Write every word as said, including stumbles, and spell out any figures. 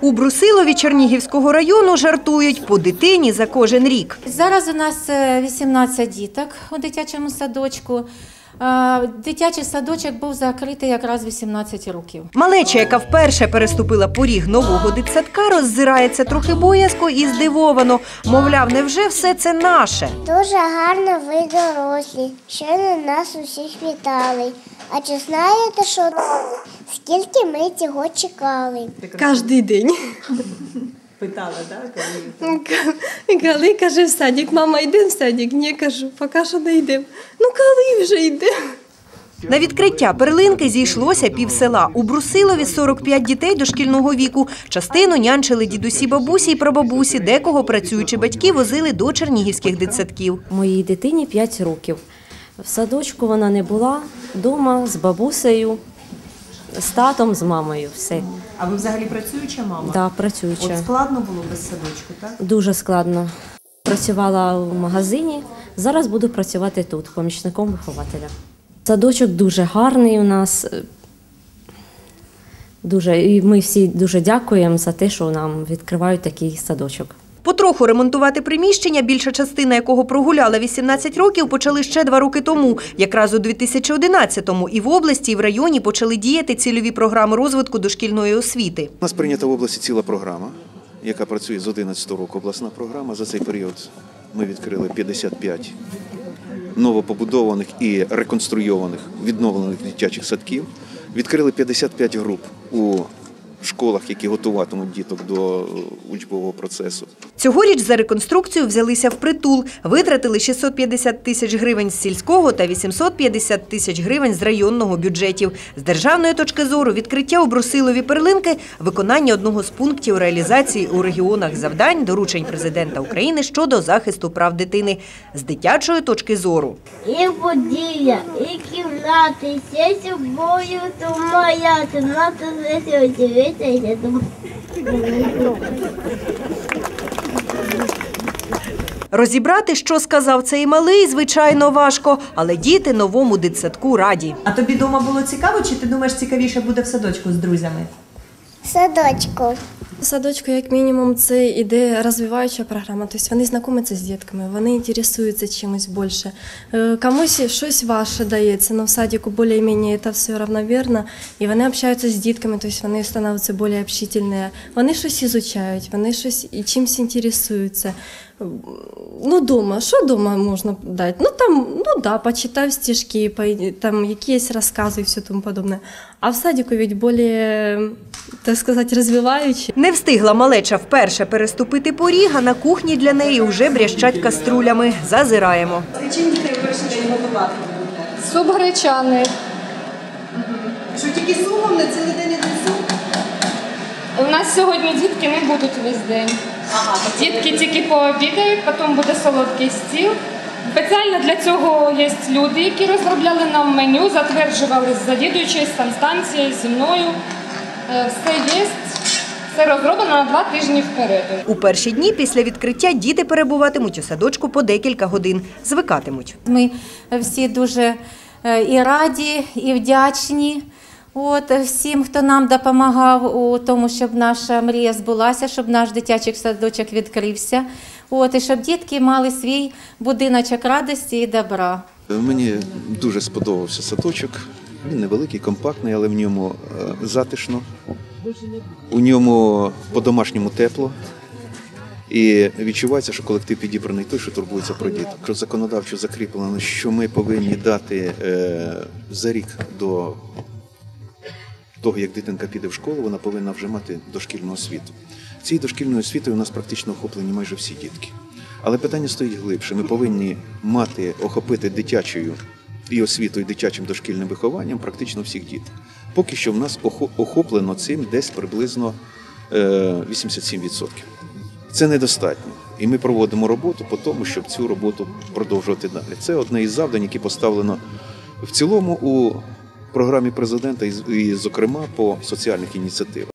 У Брусилові Чернігівського району жартують – по дитині за кожен рік. Зараз у нас вісімнадцять діток у дитячому садочку. Дитячий садочок був закритий якраз вісімнадцять років. Малеча, яка вперше переступила поріг нового дитсадка, роззирається трохи боязко і здивовано. Мовляв, невже все це наше? Дуже гарно ви дорослі, щойно нас усіх вітали. А чи знаєте, що скільки ми цього чекали? Кожен день. Питала, так? Коли, каже, в садик, мама, йдемо в садик? Ні, кажу, поки що не йдемо. Ну, коли вже йдемо? На відкриття перлинки зійшлося пів села. У Брусилові сорок п'ять дітей дошкільного віку. Частину нянчили дідусі, бабусі і прабабусі, декого працюючі батьки возили до чернігівських дитсадків. Моїй дитині п'ять років. В садочку вона не була, вдома з бабусею, з татом, з мамою, все. А ви взагалі працююча мама? Так, да, працююча. От складно було без садочку, так? Дуже складно. Працювала в магазині, зараз буду працювати тут, помічником вихователя. Садочок дуже гарний у нас. Дуже, і ми всі дуже дякуємо за те, що нам відкривають такий садочок. Потроху ремонтувати приміщення, більша частина якого прогуляла вісімнадцять років, почали ще два роки тому. Якраз у дві тисячі одинадцятому і в області, і в районі почали діяти цільові програми розвитку дошкільної освіти. У нас прийнята в області ціла програма, яка працює з одинадцятого року. Обласна програма. За цей період ми відкрили п'ятдесят п'ять новопобудованих і реконструйованих, відновлених дитячих садків. Відкрили п'ятдесят п'ять груп у школах, які готуватимуть діток до учбового процесу. Цьогоріч за реконструкцію взялися впритул. Витратили шістсот п'ятдесят тисяч гривень з сільського та вісімсот п'ятдесят тисяч гривень з районного бюджетів. З державної точки зору відкриття у Брусилові перлинки – виконання одного з пунктів реалізації у регіонах завдань доручень президента України щодо захисту прав дитини. З дитячої точки зору. І подія, і кімнати, все собою, то моя кімната засвітить. Розібрати, що сказав цей малий, звичайно, важко, але діти новому дитсадку раді. А тобі вдома було цікаво, чи ти думаєш, цікавіше буде в садочку з друзями? Садочку. В садочку, як мінімум, це іде розвиваюча програма. Тобто вони знайомляться з дітками, вони інтересуються чимось більше. Комусь щось ваше дається, але в садику більш-менш це все рівномірно. І вони спілкуються з дітками, тобто вони становляться більш общительні. Вони щось вивчають, вони щось і чимось інтересуються. Ну, дома, що дома можна дати? Ну, там, ну, да, почитав стишки, там якісь розкази і все тому подобне. А в садику ведь більш, так сказати, розвиваючі. Не встигла малеча вперше переступити поріг, а на кухні для неї вже брящать каструлями. Зазираємо. Чим дітей в перший день готувати? Суп гречаний. Що тільки супом, не цілий день один суп? У нас сьогодні дітки не будуть весь день. Ага, Дітки тільки пообідають, потім буде солодкий стіл. Спеціально для цього є люди, які розробляли нам меню, затверджували з завідуючою, з Констанцією, зі мною. Все є, все розроблено на два тижні вперед. У перші дні після відкриття діти перебуватимуть у садочку по декілька годин, звикатимуть. Ми всі дуже і раді, і вдячні. От, всім, хто нам допомагав у тому, щоб наша мрія збулася, щоб наш дитячий садочок відкрився, от, і щоб дітки мали свій будиночок радості і добра. Мені дуже сподобався садочок. Він невеликий, компактний, але в ньому затишно. У ньому по-домашньому тепло. І відчувається, що колектив підібраний той, що турбується про діток. Що законодавчо закріплено, що ми повинні дати за рік до того, як дитинка піде в школу, вона повинна вже мати дошкільну освіту. Цією дошкільною освітою у нас практично охоплені майже всі дітки. Але питання стоїть глибше. Ми повинні мати, охопити дитячою і освітою, і дитячим дошкільним вихованням практично всіх діток. Поки що в нас охоплено цим десь приблизно вісімдесят сім відсотків. Це недостатньо. І ми проводимо роботу по тому, щоб цю роботу продовжувати далі. Це одне із завдань, які поставлено в цілому у програмі президента і, зокрема, по соціальних ініціативах.